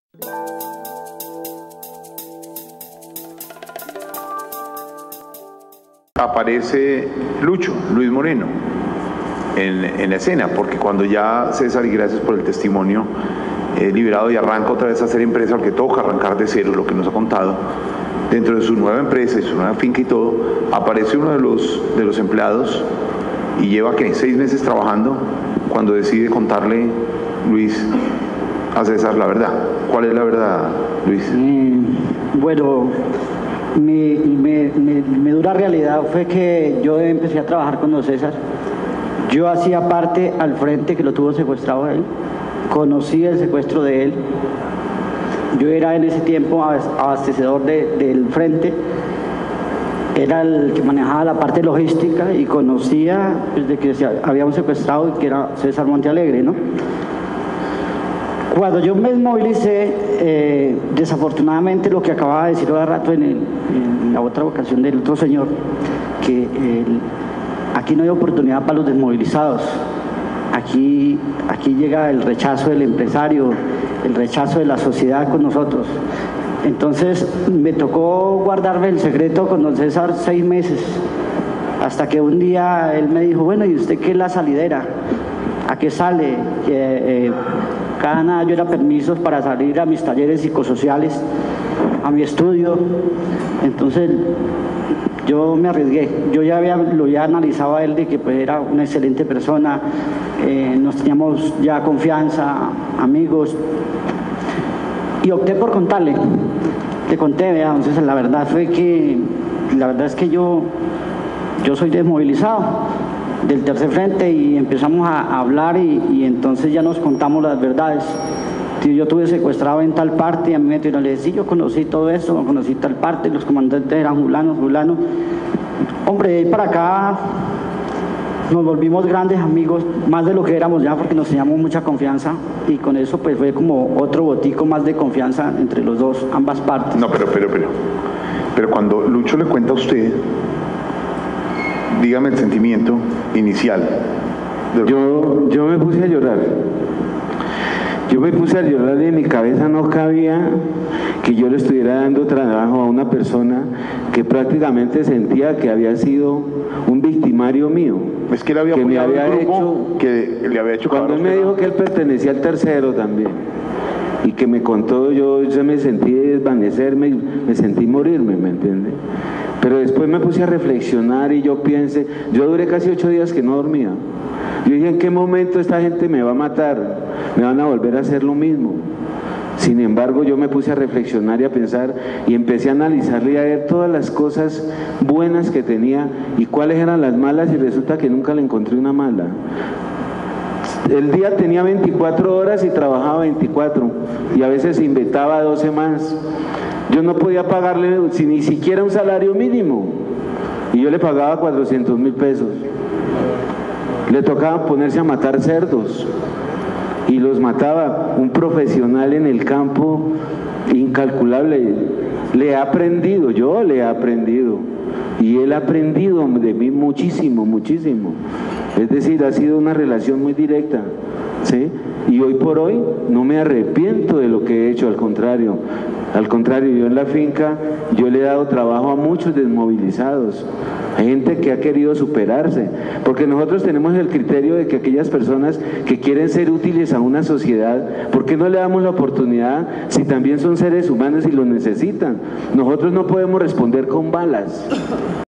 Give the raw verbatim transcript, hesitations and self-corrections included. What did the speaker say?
Aparece Lucho, Luis Moreno, en, en la escena, porque cuando ya César, y gracias por el testimonio, eh, liberado y arranca otra vez a hacer empresa, porque toca arrancar de cero, lo que nos ha contado, dentro de su nueva empresa y su nueva finca y todo, aparece uno de los, de los empleados y lleva, ¿qué?, seis meses trabajando, cuando decide contarle, Luis, a César la verdad. ¿Cuál es la verdad, Luis? Mm, bueno, mi, mi, mi, mi dura realidad fue que yo empecé a trabajar con don César. Yo hacía parte al frente que lo tuvo secuestrado a él, conocí el secuestro de él. Yo era en ese tiempo abastecedor de, del frente, era el que manejaba la parte logística y conocía desde que se había un secuestrado y que era César Montealegre, ¿no? Cuando yo me desmovilicé, eh, desafortunadamente lo que acababa de decir hace rato en, el, en la otra ocasión del otro señor, que el, aquí no hay oportunidad para los desmovilizados, aquí, aquí llega el rechazo del empresario, el rechazo de la sociedad con nosotros. Entonces me tocó guardarme el secreto con don César seis meses, hasta que un día él me dijo, bueno, ¿y usted qué es la salidera? ¿A qué sale? Eh, eh, cada nada yo era permisos para salir a mis talleres psicosociales, a mi estudio. Entonces yo me arriesgué, yo ya había, lo había analizado a él de que pues, era una excelente persona, eh, nos teníamos ya confianza, amigos, y opté por contarle. Le conté, vea, entonces la verdad fue que, la verdad es que yo, yo soy desmovilizado del tercer frente y empezamos a, a hablar y, y entonces ya nos contamos las verdades. Yo tuve secuestrado en tal parte y a mí me tiró, le decía, sí, yo conocí todo eso, conocí tal parte, los comandantes eran julanos, julanos. Hombre, de ahí para acá nos volvimos grandes amigos, más de lo que éramos ya, porque nos teníamos mucha confianza y con eso pues fue como otro botico más de confianza entre los dos, ambas partes. No, pero, pero, pero, pero cuando Lucho le cuenta a usted, dígame el sentimiento inicial. Yo, yo me puse a llorar. Yo me puse a llorar y en mi cabeza no cabía que yo le estuviera dando trabajo a una persona que prácticamente sentía que había sido un victimario mío. Es que, él había que me había hecho, que le había hecho cuando él me dijo que él pertenecía al tercero también y que me contó, yo, yo me sentí desvanecerme, me sentí morirme, ¿me entiende? Pero después me puse a reflexionar y yo pensé, yo duré casi ocho días que no dormía. Yo dije, ¿en qué momento esta gente me va a matar? Me van a volver a hacer lo mismo. Sin embargo, yo me puse a reflexionar y a pensar y empecé a analizarle y a ver todas las cosas buenas que tenía y cuáles eran las malas y resulta que nunca le encontré una mala. El día tenía veinticuatro horas y trabajaba veinticuatro y a veces inventaba doce más. Yo no podía pagarle si ni siquiera un salario mínimo y yo le pagaba cuatrocientos mil pesos. Le tocaba ponerse a matar cerdos y los mataba un profesional en el campo incalculable. Le he aprendido, yo le he aprendido y él ha aprendido de mí muchísimo, muchísimo. Es decir, ha sido una relación muy directa, ¿sí? Y hoy por hoy no me arrepiento de lo que he hecho, al contrario. Al contrario, yo en la finca, yo le he dado trabajo a muchos desmovilizados, a gente que ha querido superarse, porque nosotros tenemos el criterio de que aquellas personas que quieren ser útiles a una sociedad, ¿por qué no le damos la oportunidad si también son seres humanos y lo necesitan? Nosotros no podemos responder con balas.